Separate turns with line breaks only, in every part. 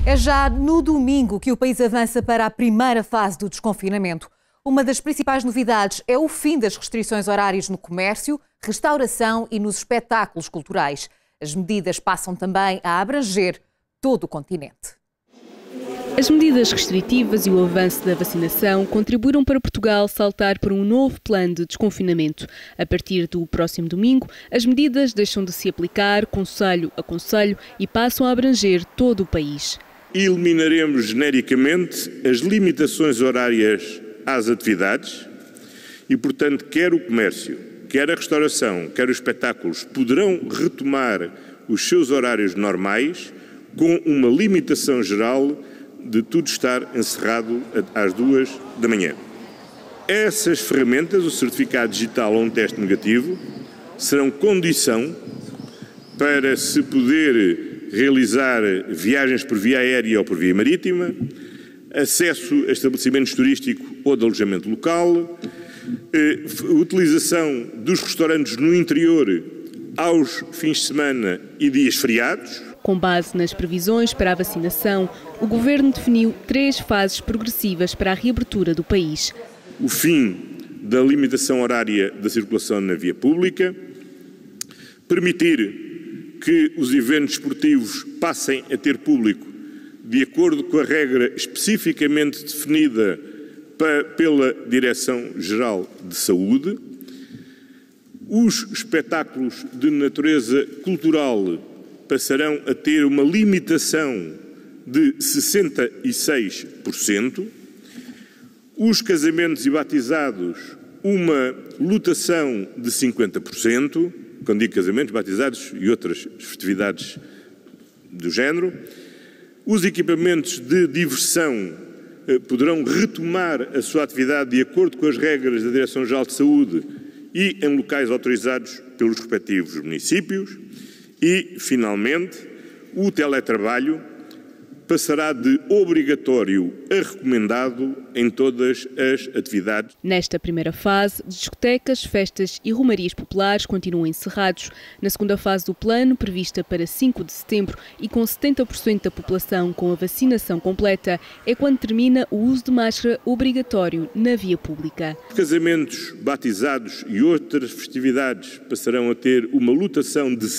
É já no domingo que o país avança para a primeira fase do desconfinamento. Uma das principais novidades é o fim das restrições horárias no comércio, restauração e nos espetáculos culturais. As medidas passam também a abranger todo o continente.
As medidas restritivas e o avanço da vacinação contribuíram para Portugal saltar para um novo plano de desconfinamento. A partir do próximo domingo, as medidas deixam de se aplicar concelho a concelho e passam a abranger todo o país.
Eliminaremos genericamente as limitações horárias às atividades e, portanto, quer o comércio, quer a restauração, quer os espetáculos poderão retomar os seus horários normais com uma limitação geral de tudo estar encerrado às 2 da manhã. Essas ferramentas, o certificado digital ou um teste negativo, serão condição para se poder realizar viagens por via aérea ou por via marítima, acesso a estabelecimentos turísticos ou de alojamento local, utilização dos restaurantes no interior aos fins de semana e dias feriados.
Com base nas previsões para a vacinação, o Governo definiu 3 fases progressivas para a reabertura do país.
O fim da limitação horária da circulação na via pública, permitir que os eventos esportivos passem a ter público de acordo com a regra especificamente definida pela Direção-Geral de Saúde, os espetáculos de natureza cultural passarão a ter uma limitação de 66%, os casamentos e batizados uma lotação de 50%, quando digo casamentos, batizados e outras festividades do género, os equipamentos de diversão poderão retomar a sua atividade de acordo com as regras da Direção-Geral de Saúde e em locais autorizados pelos respectivos municípios. E, finalmente, o teletrabalho passará de obrigatório a recomendado em todas as atividades.
Nesta primeira fase, discotecas, festas e romarias populares continuam encerrados. Na segunda fase do plano, prevista para 5 de setembro e com 70% da população com a vacinação completa, é quando termina o uso de máscara obrigatório na via pública.
Casamentos, batizados e outras festividades passarão a ter uma lotação de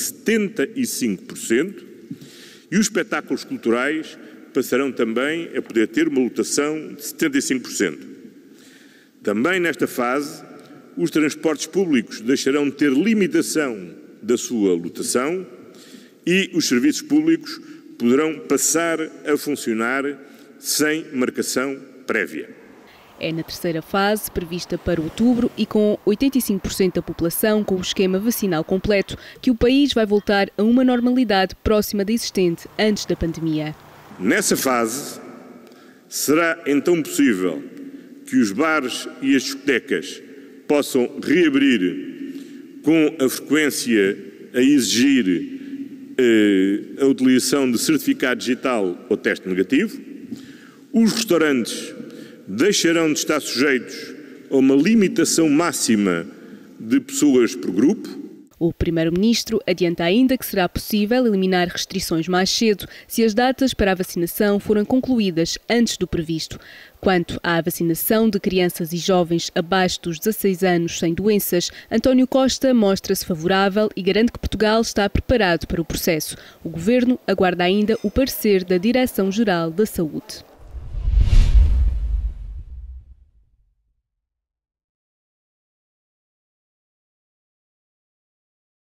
75%. E os espetáculos culturais passarão também a poder ter uma lotação de 75%. Também nesta fase, os transportes públicos deixarão de ter limitação da sua lotação e os serviços públicos poderão passar a funcionar sem marcação prévia.
É na terceira fase, prevista para outubro e com 85% da população com o esquema vacinal completo, que o país vai voltar a uma normalidade próxima da existente antes da pandemia.
Nessa fase, será então possível que os bares e as discotecas possam reabrir com a frequência a exigir a utilização de certificado digital ou teste negativo. Os restaurantes deixarão de estar sujeitos a uma limitação máxima de pessoas por grupo.
O Primeiro-Ministro adianta ainda que será possível eliminar restrições mais cedo se as datas para a vacinação forem concluídas antes do previsto. Quanto à vacinação de crianças e jovens abaixo dos 16 anos sem doenças, António Costa mostra-se favorável e garante que Portugal está preparado para o processo. O Governo aguarda ainda o parecer da Direção-Geral da Saúde.